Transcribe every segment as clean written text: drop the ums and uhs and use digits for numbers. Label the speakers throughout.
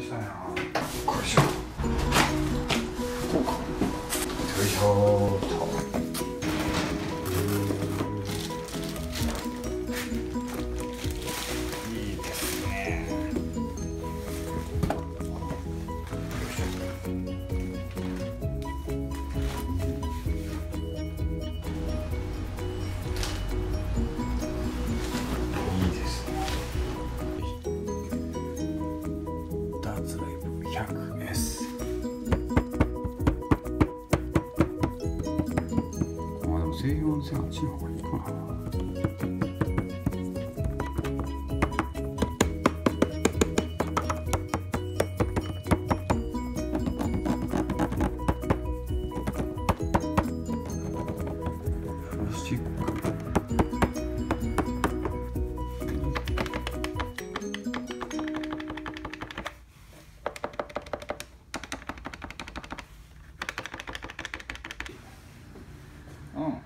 Speaker 1: したいな。よいしょ。こうか。よいしょーと。いいですね。いいですね。ダーツライブ 100S。あ、でも1400あっちの方がいいかな。プラスチック。うん。お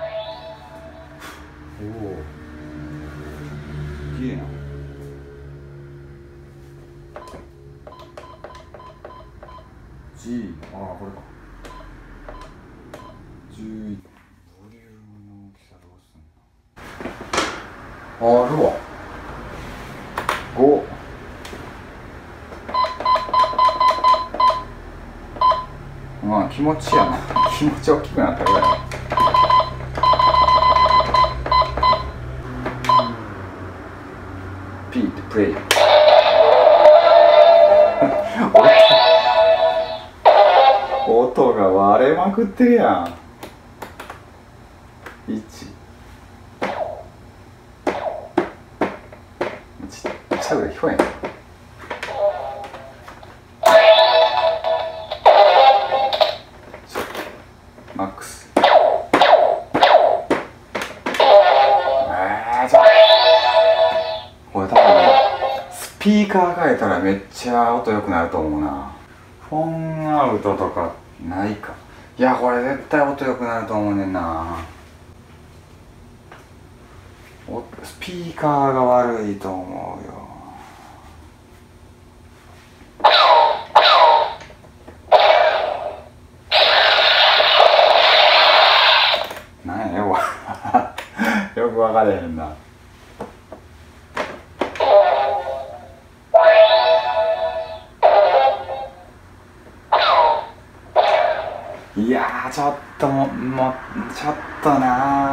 Speaker 1: お。綺麗な。G、ああ、これか。11。ボリュームの大きさどうすんの。あるわ。5。まあ気持ちやな。気持ち大きくなったぐらい。P ってプレイ。音が割れまくってるやん。1。ちっちゃいぐらい聞こえん。マックス。これ多分スピーカー変えたらめっちゃ音良くなると思うな。フォンアウトとかないか。いや、これ絶対音良くなると思うねんな。スピーカーが悪いと思うよ。なんやよよく分かれへんな。いやー、ちょっともうちょっとな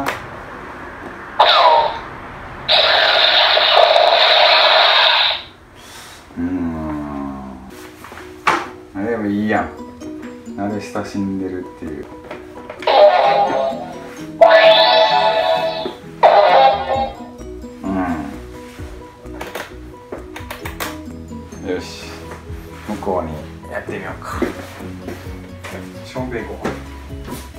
Speaker 1: ー。でもいいやん。慣れ親しんでるっていう。よし、向こうにやってみようか。正面行こう。